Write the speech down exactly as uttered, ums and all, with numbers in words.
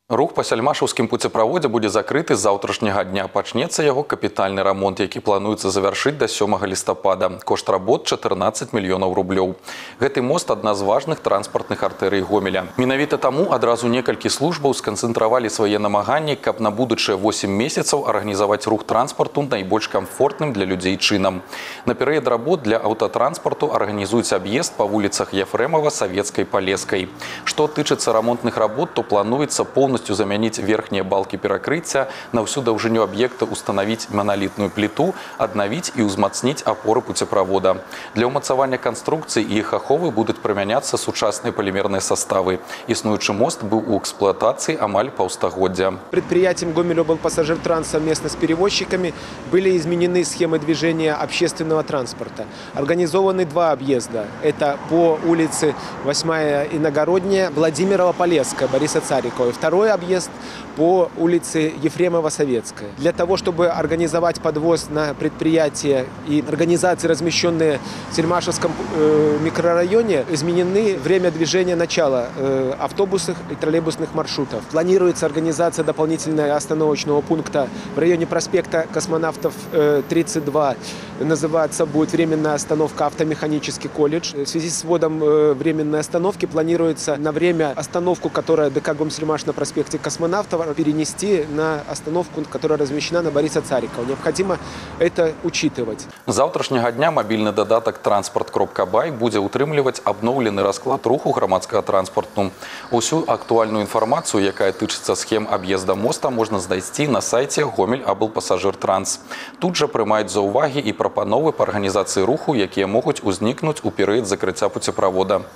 Рух па сяльмашаўскім пуцеправодзе будзе закрыты з заўтрашняга дня. Пачнецца яго капітальны рамонт, які плануецца завяршыць да сёмага лістапада. Кошт работ чатырнаццаць мільёнаў рублёў. Гэты мост адна з важных транспартных артэрый Гомеля. Менавіта таму адразу некалькі службаў сканцэнтравалі свае намаганні, каб на будучыя восем месяцаў арганізаваць рух транспарту найбольш камфортным для людзей чынам. На перыяд работ для аўтатранспарту арганізуюць аб'езд па вуліцах Ефрэмава, Савецкай, Палескай. Што тычыцца рамонтных работ, то плануецца поўнасцю заменить верхние балки перекрытия, на всю даўжыню объекта установить монолитную плиту, обновить и узмацнить опоры путепровода. Для умацавання конструкций и их аховы будут применяться сучасныя полимерные составы. Існуючы мост был у эксплуатации амаль паўстагоддзя. Предприятием Гомель-Облпассажиртранс совместно с перевозчиками были изменены схемы движения общественного транспорта. Организованы два объезда. Это по улице восьмая Иногородняя, Владимирова-Полесская, Бориса Царикова. Второй объезд по улице Ефремова-Советская. Для того, чтобы организовать подвоз на предприятия и организации, размещенные в Сельмашевском э, микрорайоне, изменены время движения начала э, автобусных и троллейбусных маршрутов. Планируется организация дополнительного остановочного пункта в районе проспекта Космонавтов э, тридцать два. Называться будет временная остановка «Автомеханический колледж». В связи с вводом э, временной остановки планируется на время остановку, которая ДК «Гомсельмаш» на проспекте Космонавтов, перенести на остановку, которая размещена на Бориса Царикова. Необходимо это учитывать. З заўтрашняга дня мобільны дадатак «Транспорт кропка бай» будзе утрымліваць абноўлены расклад руху грамадскага транспарту. Усю актуальную інфармацыю, якая тычыцца схем аб'езда моста, можна знайсці на сайце Гомель-Облпассажиртранс. Тут жа прымаюць за ўвагі і прапановы па арганізацыі руху, якія могуць узнікнуць у перыяд закрыцця пуцеправода.